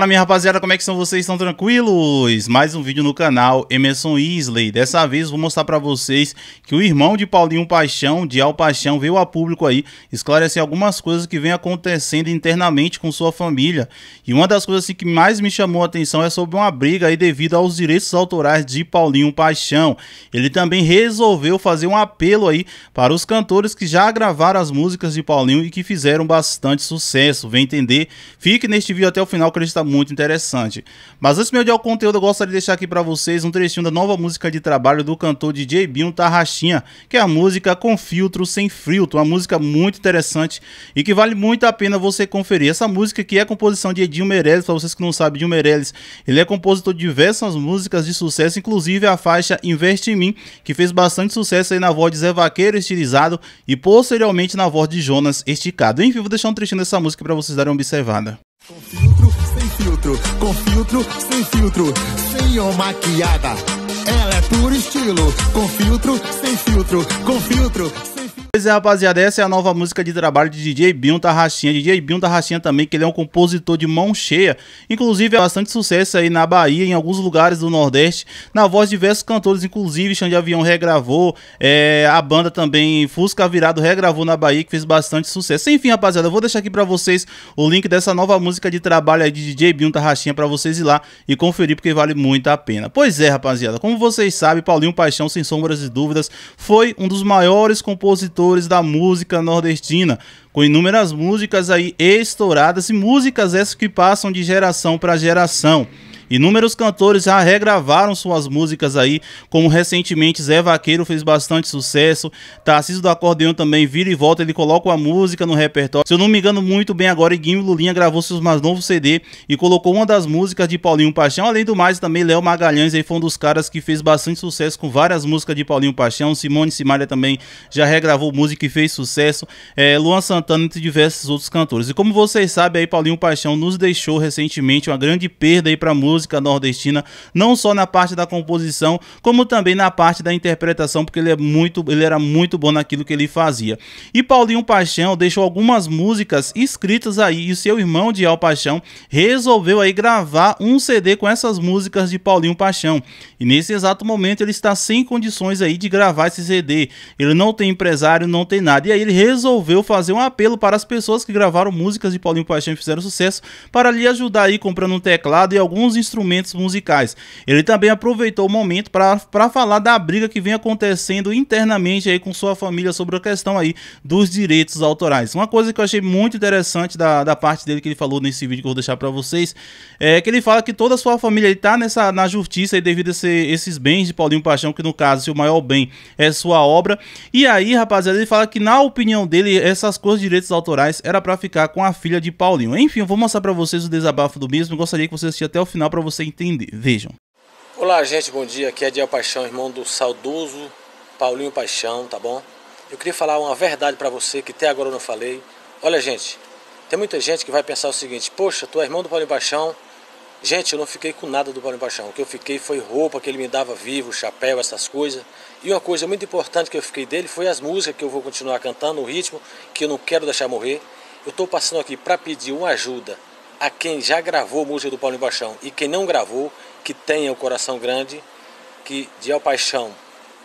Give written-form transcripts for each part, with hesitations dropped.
Fala, minha rapaziada, como é que são vocês? Estão tranquilos? Mais um vídeo no canal Emerson Isley. Dessa vez vou mostrar pra vocês que o irmão de Paulinho Paixão, Dial Paixão, veio a público aí esclarecer algumas coisas que vem acontecendo internamente com sua família. E uma das coisas assim, que mais me chamou a atenção é sobre uma briga aí devido aos direitos autorais de Paulinho Paixão. Ele também resolveu fazer um apelo aí para os cantores que já gravaram as músicas de Paulinho e que fizeram bastante sucesso. Vem entender? Fique neste vídeo até o final que ele está muito interessante. Mas antes de eu o conteúdo, eu gostaria de deixar aqui para vocês um trechinho da nova música de trabalho do cantor DJ Binho Tarraxinha, que é a música Com Filtro Sem Filtro, uma música muito interessante e que vale muito a pena você conferir. Essa música que é composição de Edinho Meirelles. Para vocês que não sabem, Edinho Meirelles, ele é compositor de diversas músicas de sucesso, inclusive a faixa Investe em Mim, que fez bastante sucesso aí na voz de Zé Vaqueiro estilizado e posteriormente na voz de Jonas esticado. Enfim, vou deixar um trechinho dessa música para vocês darem uma observada. Com filtro, sem filtro, com filtro, sem filtro, sem maquiada, ela é puro estilo. Com filtro, sem filtro, com filtro, sem filtro. Pois é, rapaziada, essa é a nova música de trabalho de DJ Binho Tarraxinha. DJ Binho Tarraxinha também, que ele é um compositor de mão cheia, inclusive é bastante sucesso aí na Bahia, em alguns lugares do Nordeste, na voz de diversos cantores, inclusive Xande Avião regravou, a banda também Fusca Virado regravou na Bahia, que fez bastante sucesso. Enfim, rapaziada, eu vou deixar aqui pra vocês o link dessa nova música de trabalho aí de DJ Binho Tarraxinha pra vocês ir lá e conferir, porque vale muito a pena. Pois é, rapaziada, como vocês sabem, Paulinho Paixão, sem sombras de dúvidas, foi um dos maiores compositores da música nordestina, com inúmeras músicas aí estouradas e músicas essas que passam de geração para geração. Inúmeros cantores já regravaram suas músicas aí, como recentemente Zé Vaqueiro fez bastante sucesso, Tarcísio do Acordeão também vira e volta, ele coloca a música no repertório. Se eu não me engano muito bem agora, Iguinho Lulinha gravou seus mais novos CD e colocou uma das músicas de Paulinho Paixão. Além do mais, também Léo Magalhães aí foi um dos caras que fez bastante sucesso com várias músicas de Paulinho Paixão. Simone Simaria também já regravou música e fez sucesso, Luan Santana, entre diversos outros cantores. E como vocês sabem, aí Paulinho Paixão nos deixou recentemente, uma grande perda aí para música nordestina, não só na parte da composição, como também na parte da interpretação, porque ele era muito bom naquilo que ele fazia. E Paulinho Paixão deixou algumas músicas escritas aí, e seu irmão Dial Paixão resolveu aí gravar um CD com essas músicas de Paulinho Paixão. E nesse exato momento ele está sem condições aí de gravar esse CD. Ele não tem empresário, não tem nada. E aí ele resolveu fazer um apelo para as pessoas que gravaram músicas de Paulinho Paixão e fizeram sucesso, para lhe ajudar aí comprando um teclado e alguns instrumentos musicais. Ele também aproveitou o momento para falar da briga que vem acontecendo internamente aí com sua família sobre a questão aí dos direitos autorais. Uma coisa que eu achei muito interessante da parte dele, que ele falou nesse vídeo que eu vou deixar para vocês, é que ele fala que toda a sua família está na justiça aí devido a esses bens de Paulinho Paixão, que no caso seu maior bem é sua obra. E aí, rapaziada, ele fala que na opinião dele essas coisas de direitos autorais era para ficar com a filha de Paulinho. Enfim, eu vou mostrar para vocês o desabafo do mesmo. Eu gostaria que você assistisse até o final para você entender. Vejam. Olá, gente, bom dia. Aqui é Dial Paixão, irmão do saudoso Paulinho Paixão, tá bom? Eu queria falar uma verdade para você que até agora eu não falei. Olha, gente, tem muita gente que vai pensar o seguinte: poxa, tu é irmão do Paulinho Paixão. Gente, eu não fiquei com nada do Paulinho Paixão. O que eu fiquei foi roupa que ele me dava vivo, chapéu, essas coisas. E uma coisa muito importante que eu fiquei dele foi as músicas que eu vou continuar cantando, o ritmo que eu não quero deixar morrer. Eu estou passando aqui para pedir uma ajuda a quem já gravou música do Paulinho Paixão e quem não gravou, que tenha o coração grande, que Dial Paixão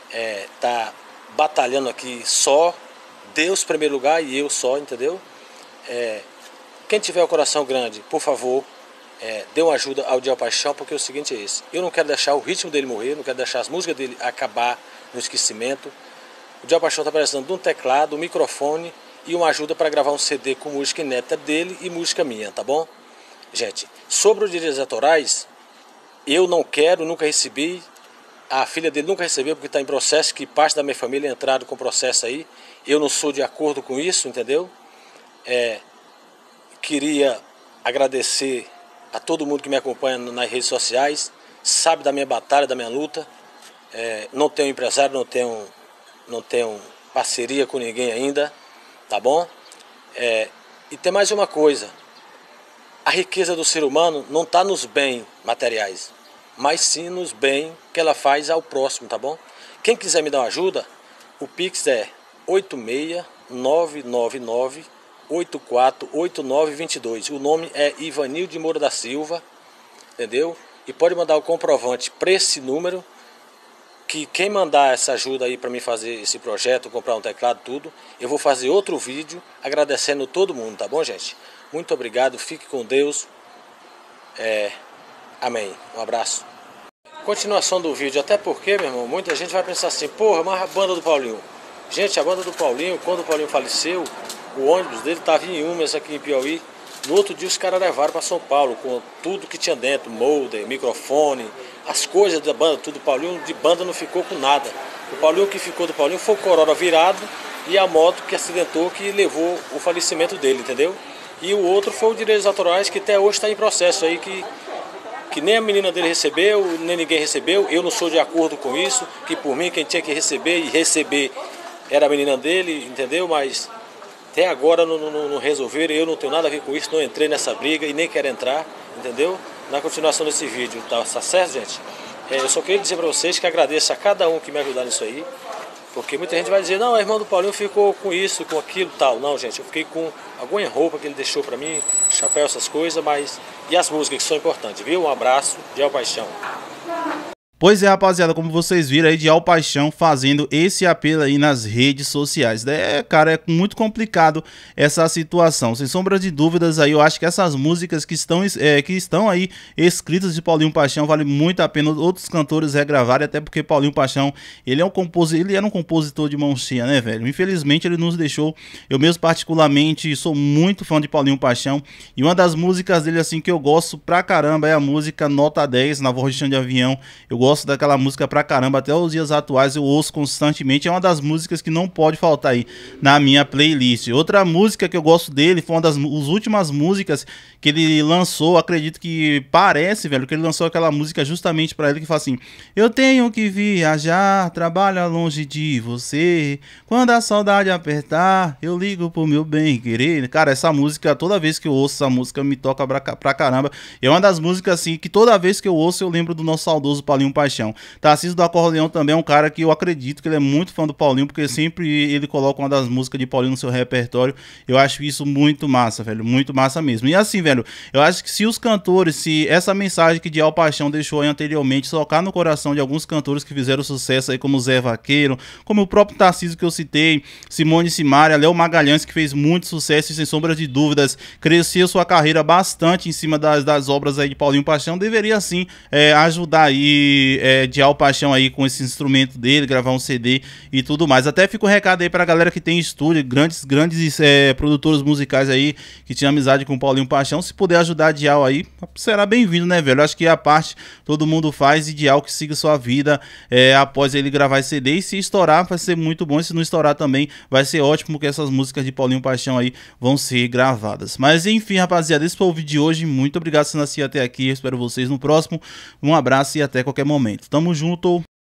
tá batalhando aqui só, Deus em primeiro lugar e eu só, entendeu? Quem tiver o coração grande, por favor, dê uma ajuda ao Dial Paixão, porque o seguinte é esse: eu não quero deixar o ritmo dele morrer, não quero deixar as músicas dele acabar no esquecimento. O Dial Paixão está precisando de um teclado, um microfone e uma ajuda para gravar um CD com música inédita dele e música minha, tá bom? Gente, sobre os direitos autorais, eu não quero, nunca recebi, a filha dele nunca recebeu porque está em processo, que parte da minha família entraram com processo aí. Eu não sou de acordo com isso, entendeu? Queria agradecer a todo mundo que me acompanha nas redes sociais, sabe da minha batalha, da minha luta. Não tenho empresário, não tenho parceria com ninguém ainda, tá bom? E tem mais uma coisa: a riqueza do ser humano não está nos bens materiais, mas sim nos bens que ela faz ao próximo, tá bom? Quem quiser me dar uma ajuda, o Pix é 86999 848922. O nome é Ivanildo de Moura da Silva, entendeu? E pode mandar o comprovante para esse número, que quem mandar essa ajuda aí para mim fazer esse projeto, comprar um teclado, tudo, eu vou fazer outro vídeo agradecendo todo mundo, tá bom, gente? Muito obrigado, fique com Deus. Amém. Um abraço. Continuação do vídeo, até porque, meu irmão, muita gente vai pensar assim, porra, mas a banda do Paulinho. Gente, a banda do Paulinho, quando o Paulinho faleceu, o ônibus dele estava em Umas, aqui em Piauí. No outro dia os caras levaram para São Paulo, com tudo que tinha dentro, molder, microfone, as coisas da banda, tudo. O Paulinho de banda não ficou com nada. O Paulinho que ficou do Paulinho foi o Corolla virado e a moto que acidentou, que levou o falecimento dele, entendeu? E o outro foi o direitos autorais, que até hoje está em processo aí, que nem a menina dele recebeu, nem ninguém recebeu. Eu não sou de acordo com isso, que por mim quem tinha que receber e receber era a menina dele, entendeu? Mas até agora não resolveram, eu não tenho nada a ver com isso, não entrei nessa briga e nem quero entrar, entendeu? Na continuação desse vídeo, tá certo, gente? Eu só queria dizer para vocês que agradeço a cada um que me ajudar nisso aí, porque muita gente vai dizer, não, a irmã do Paulinho ficou com isso, com aquilo, tal. Não, gente, eu fiquei com alguma roupa que ele deixou para mim, chapéu, essas coisas, mas... E as músicas que são importantes, viu? Um abraço, Diel Paixão. Pois é, rapaziada, como vocês viram aí, Diel Paixão fazendo esse apelo aí nas redes sociais. Cara, é muito complicado essa situação. Sem sombra de dúvidas aí, eu acho que essas músicas que estão aí escritas de Paulinho Paixão, vale muito a pena outros cantores regravarem, até porque Paulinho Paixão, ele era um compositor de mão cheia, né, velho? Infelizmente ele nos deixou. Eu mesmo particularmente sou muito fã de Paulinho Paixão, e uma das músicas dele assim que eu gosto pra caramba é a música Nota 10, na voz de Chão de Avião. Eu gosto daquela música pra caramba, até os dias atuais eu ouço constantemente, é uma das músicas que não pode faltar aí na minha playlist. Outra música que eu gosto dele foi uma das últimas músicas que ele lançou, acredito que parece, velho, que ele lançou aquela música justamente pra ele, que fala assim: eu tenho que viajar, trabalho longe de você, quando a saudade apertar, eu ligo pro meu bem querer. Cara, essa música, toda vez que eu ouço essa música, me toca pra caramba. É uma das músicas assim, que toda vez que eu ouço, eu lembro do nosso saudoso Paulinho Paixão. Tarcísio do Acordeão também é um cara que eu acredito que ele é muito fã do Paulinho, porque sempre ele coloca uma das músicas de Paulinho no seu repertório. Eu acho isso muito massa, velho, muito massa mesmo. E assim, velho, eu acho que se os cantores, se essa mensagem que Diel Paixão deixou aí anteriormente tocar no coração de alguns cantores que fizeram sucesso aí, como Zé Vaqueiro, como o próprio Tarcísio que eu citei, Simone Simaria, Léo Magalhães, que fez muito sucesso e sem sombra de dúvidas cresceu sua carreira bastante em cima das obras aí de Paulinho Paixão, deveria sim ajudar aí Diel Paixão aí com esse instrumento dele, gravar um CD e tudo mais. Até fica um recado aí pra galera que tem estúdio, grandes produtores musicais aí, que tinha amizade com o Paulinho Paixão. Se puder ajudar Diel aí, será bem-vindo, né, velho? Acho que a parte todo mundo faz, e Diel que siga sua vida após ele gravar esse CD, e se estourar vai ser muito bom, e se não estourar também vai ser ótimo, porque essas músicas de Paulinho Paixão aí vão ser gravadas. Mas enfim, rapaziada, esse foi o vídeo de hoje. Muito obrigado por assistir até aqui, eu espero vocês no próximo. Um abraço e até qualquer momento. Tamo junto.